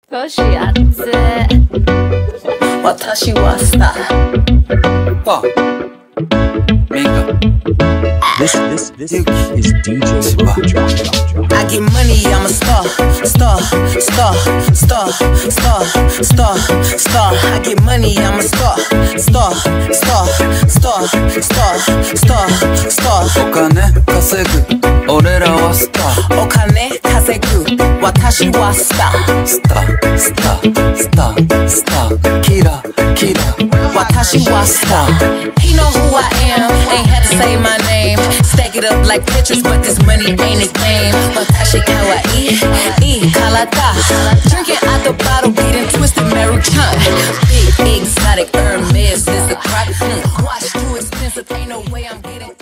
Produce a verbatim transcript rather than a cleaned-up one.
年あって私はスター。 あ、メガ。 This, this, this is D J Rockjaw. I get money, I'm a star, star, star, star, star, star, star. I get money, I'm a star, star, star, star, star, star, star. お金稼ぐ俺らはスター。 お金稼ぐ私はスター。 スタースタースタースターキラキラ私はスター。He know who I am, ain't had to say my name. Stack it up like pictures, but this money ain't a game. 私かわいい、いい体 Drinking out the bottle, getting twisted, American. Big exotic Hermes, this the crack. Watch too expensive, ain't no way I'm getting